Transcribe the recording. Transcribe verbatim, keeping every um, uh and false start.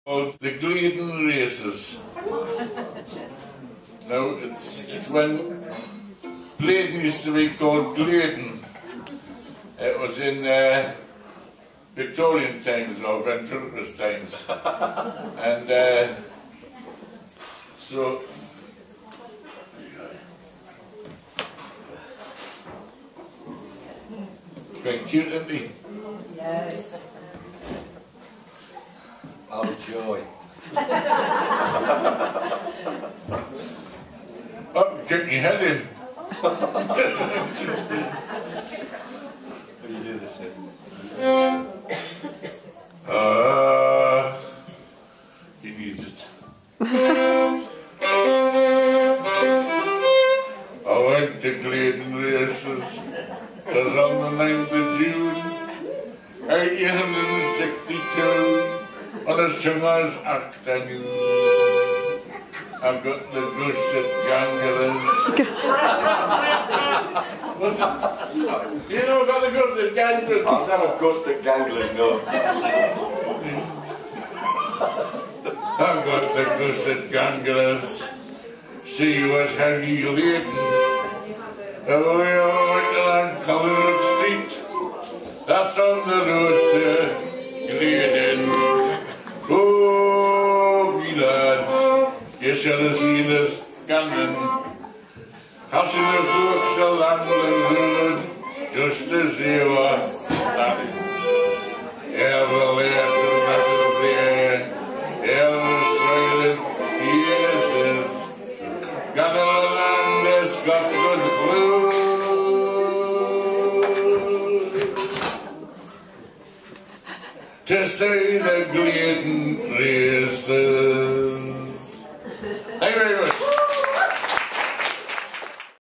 Called the Glaydon Races. Now it's, it's when Blaydon used to be called Glaydon. It was in uh, Victorian times or ventriloquist times, and uh, so it's quite cute, isn't he? Yes. Oh, joy. Up, kick your head in. What do you do this in? Ah, he needs it. I went to Glaydon Races. 'Twas on the ninth of June, eighteen sixty-two. On a summer's afternoon, I've got the gusset ganglers. You know, I've got the gusset ganglers. I've never gusset ganglers, no. I've got the gusset ganglers. See what heavy laden. Away over to that Collins Street. That's on the road to Glaydon. Oh, me lads, you should have seen us gunning, passing the folks along the road, just as they were standing. Here the lads and lasses there, here the silent faces, got a land that's got good food. To say the Glaydon Races.